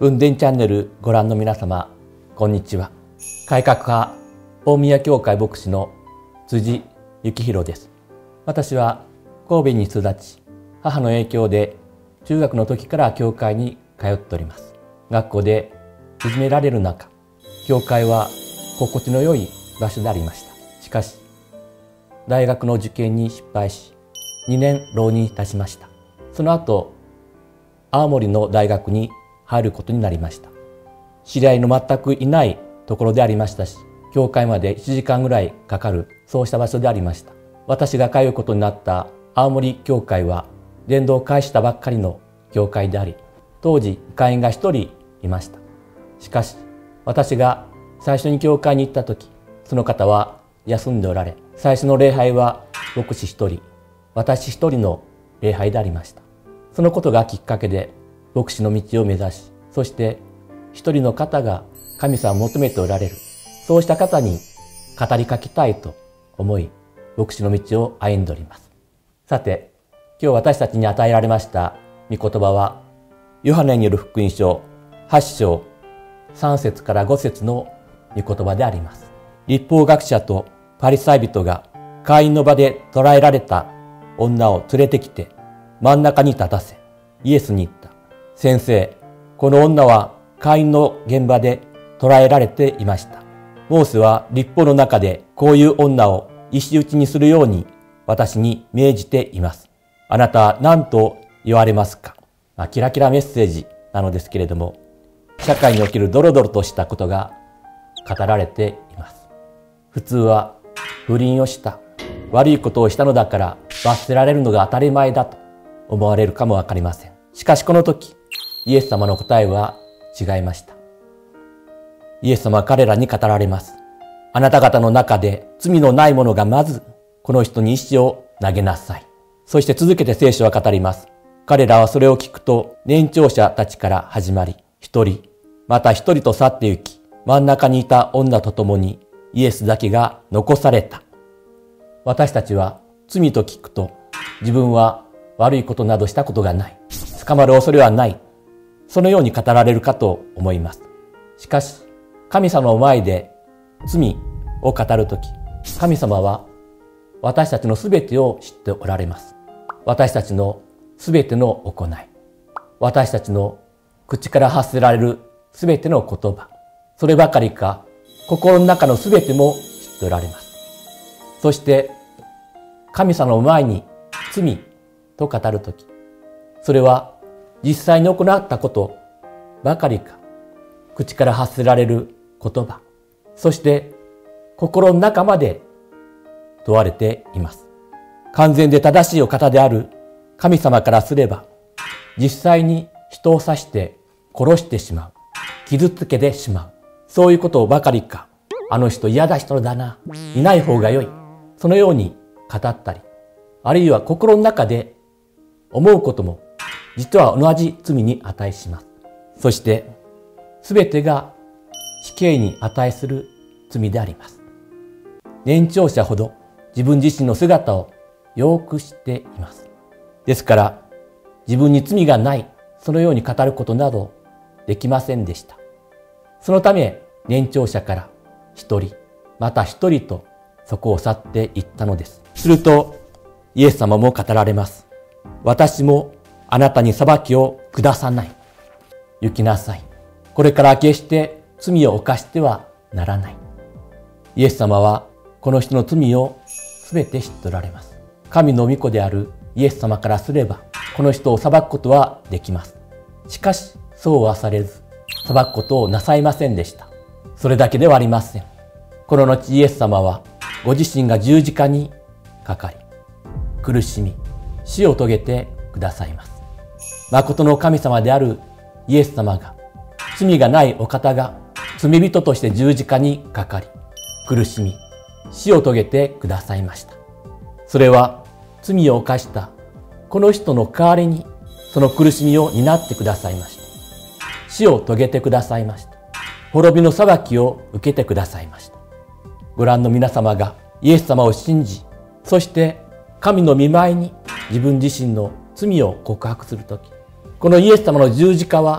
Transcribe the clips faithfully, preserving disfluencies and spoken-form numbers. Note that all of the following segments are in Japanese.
雲伝チャンネルご覧の皆様、こんにちは。改革派大宮教会牧師の辻幸宏です。私は神戸に育ち、母の影響で中学の時から教会に通っております。学校でいじめられる中、教会は心地の良い場所でありました。しかし、大学の受験に失敗し、にねん浪人いたしました。その後、青森の大学に入ることになりました。知り合いの全くいないところでありましたし、教会までいちじかんぐらいかかる、そうした場所でありました。私が通うことになった青森教会は、伝道を開したばっかりの教会であり、当時会員が一人いました。しかし、私が最初に教会に行った時、その方は休んでおられ、最初の礼拝は牧師一人、私一人の礼拝でありました。そのことがきっかけで、牧師の道を目指し、そして一人の方が神様を求めておられる。そうした方に語りかけたいと思い、牧師の道を歩んでおります。さて、今日私たちに与えられました御言葉は、ヨハネによる福音書はち章さん節からご節の御言葉であります。律法学者とパリサイ人が会員の場で捕らえられた女を連れてきて真ん中に立たせ、イエスに言った。先生、この女は会員の現場で捕らえられていました。モーセは律法の中でこういう女を石打ちにするように私に命じています。あなたは何と言われますか？まあ、キラキラメッセージなのですけれども、社会におけるドロドロとしたことが語られています。普通は不倫をした、悪いことをしたのだから罰せられるのが当たり前だと思われるかもわかりません。しかしこの時、イエス様の答えは違いました。イエス様は彼らに語られます。あなた方の中で罪のない者がまずこの人に石を投げなさい。そして続けて聖書は語ります。彼らはそれを聞くと年長者たちから始まり、一人、また一人と去って行き、真ん中にいた女と共にイエスだけが残された。私たちは罪と聞くと自分は悪いことなどしたことがない。捕まる恐れはない。そのように語られるかと思います。しかし、神様の前で罪を語るとき、神様は私たちのすべてを知っておられます。私たちのすべての行い、私たちの口から発せられるすべての言葉、そればかりか心の中のすべても知っておられます。そして、神様の前に罪と語るとき、それは実際に行ったことばかりか、口から発せられる言葉、そして心の中まで問われています。完全で正しいお方である神様からすれば、実際に人を刺して殺してしまう、傷つけてしまう、そういうことばかりか、あの人嫌だ人だな、いない方が良い、そのように語ったり、あるいは心の中で思うことも、実は同じ罪に値します。そして、すべてが死刑に値する罪であります。年長者ほど自分自身の姿をよく知っています。ですから、自分に罪がない、そのように語ることなどできませんでした。そのため、年長者から一人、また一人とそこを去っていったのです。すると、イエス様も語られます。私もあなたに裁きを下さない。行きなさい。これから決して罪を犯してはならない。イエス様はこの人の罪をすべて知っておられます。神の御子であるイエス様からすれば、この人を裁くことはできます。しかし、そうはされず、裁くことをなさいませんでした。それだけではありません。この後イエス様は、ご自身が十字架にかかり、苦しみ、死を遂げてくださいます。誠の神様であるイエス様が、罪がないお方が罪人として十字架にかかり、苦しみ、死を遂げてくださいました。それは罪を犯したこの人の代わりにその苦しみを担ってくださいました。死を遂げてくださいました。滅びの裁きを受けてくださいました。ご覧の皆様がイエス様を信じ、そして神の御前に自分自身の罪を告白するとき、このイエス様の十字架は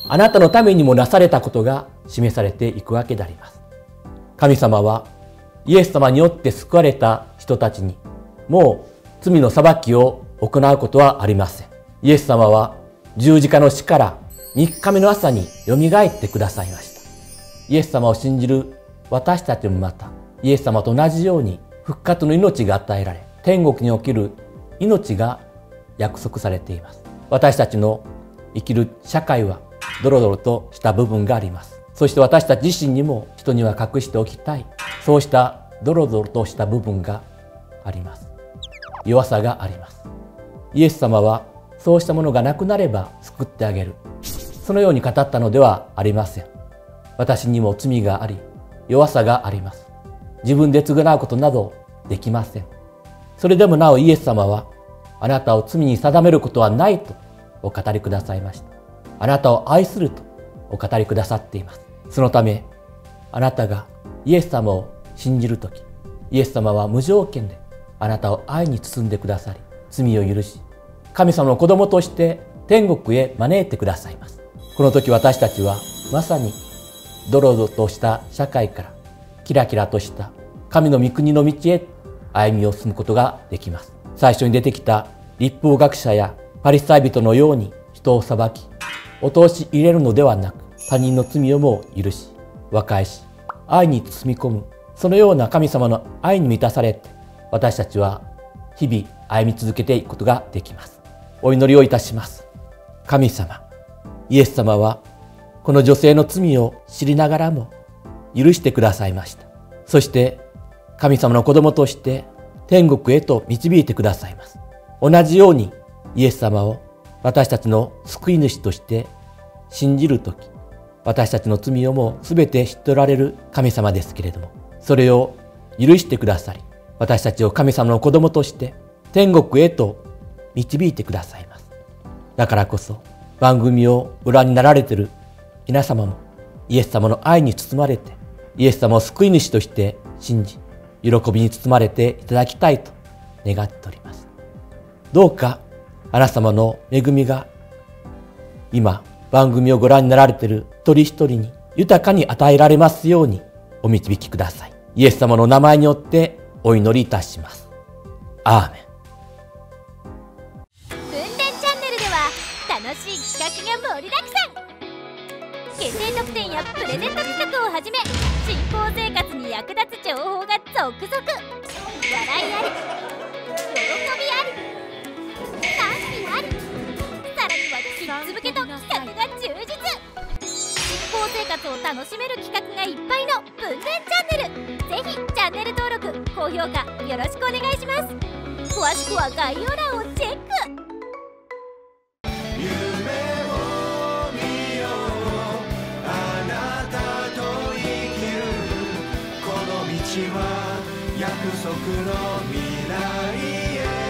あなたのためにもなされたことが示されていくわけであります。神様はイエス様によって救われた人たちにもう罪の裁きを行うことはありません。イエス様は十字架の死からみっかめの朝によみがえってくださいました。イエス様を信じる私たちもまたイエス様と同じように復活の命が与えられ、天国における命が約束されています。私たちの生きる社会はドロドロとした部分があります。そして私たち自身にも人には隠しておきたい、そうしたドロドロとした部分があります。弱さがあります。イエス様はそうしたものがなくなれば救ってあげる、そのように語ったのではありません。私にも罪があり、弱さがあります。自分で償うことなどできません。それでもなおイエス様はあなたを罪に定めることはないとお語りくださいました。あなたを愛するとお語りくださっています。そのためあなたがイエス様を信じるとき、イエス様は無条件であなたを愛に包んでくださり、罪を許し、神様の子供として天国へ招いてくださいます。この時私たちはまさにドロドロとした社会からキラキラとした神の御国の道へ歩みを進むことができます。最初に出てきた律法学者やパリサイ人のように人を裁き、陥し入れるのではなく、他人の罪をも許し、和解し、愛に包み込む、そのような神様の愛に満たされて、私たちは日々歩み続けていくことができます。お祈りをいたします。神様、イエス様はこの女性の罪を知りながらも許してくださいました。そして神様の子供として天国へと導いてくださいます。同じようにイエス様を私たちの救い主として信じるとき、私たちの罪をもすべて知っておられる神様ですけれども、それを許してくださり、私たちを神様の子供として天国へと導いてくださいます。だからこそ番組をご覧になられている皆様もイエス様の愛に包まれて、イエス様を救い主として信じ、喜びに包まれていただきたいと願っております。どうかあなた様の恵みが今番組をご覧になられている一人一人に豊かに与えられますようにお導きください。イエス様の名前によってお祈りいたします。アーメン。 分電チャンネルでは楽しい企画が盛りだくさん。決定特典やプレゼント企画をはじめ、新興生活に役立つ情報が続々。笑いあり、喜びあり、賛否あり、さらにはキッズ向けと企画が充実。新興生活を楽しめる企画がいっぱいの分電チャンネル、ぜひチャンネル登録、高評価よろしくお願いします。詳しくは概要欄をチェック。 約束の未来へ